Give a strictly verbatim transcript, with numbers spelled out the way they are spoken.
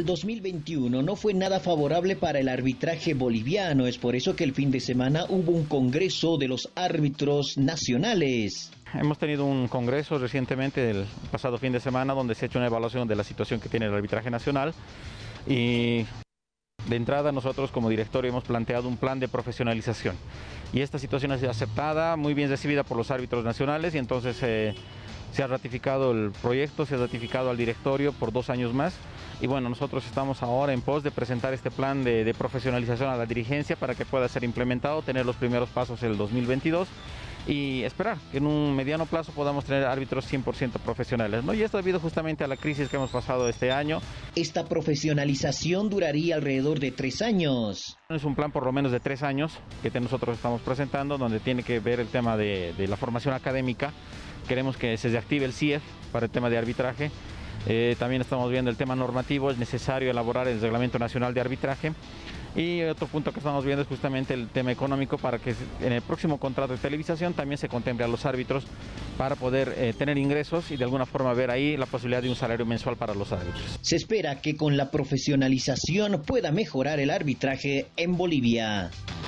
El dos mil veintiuno no fue nada favorable para el arbitraje boliviano, es por eso que el fin de semana hubo un congreso de los árbitros nacionales. Hemos tenido un congreso recientemente, el pasado fin de semana, donde se ha hecho una evaluación de la situación que tiene el arbitraje nacional y de entrada nosotros como directorio hemos planteado un plan de profesionalización y esta situación ha sido aceptada, muy bien recibida por los árbitros nacionales y entonces eh, se ha ratificado el proyecto, se ha ratificado al directorio por dos años más y bueno, nosotros estamos ahora en pos de presentar este plan de, de profesionalización a la dirigencia para que pueda ser implementado, tener los primeros pasos el dos mil veintidós y esperar que en un mediano plazo podamos tener árbitros cien por ciento profesionales, ¿no? Y esto debido justamente a la crisis que hemos pasado este año. Esta profesionalización duraría alrededor de tres años. Es un plan por lo menos de tres años que nosotros estamos presentando, donde tiene que ver el tema de, de la formación académica. Queremos que se reactive el C I E F para el tema de arbitraje. Eh, también estamos viendo el tema normativo, es necesario elaborar el Reglamento Nacional de Arbitraje. Y otro punto que estamos viendo es justamente el tema económico para que en el próximo contrato de televisación también se contemple a los árbitros para poder eh, tener ingresos y de alguna forma ver ahí la posibilidad de un salario mensual para los árbitros. Se espera que con la profesionalización pueda mejorar el arbitraje en Bolivia.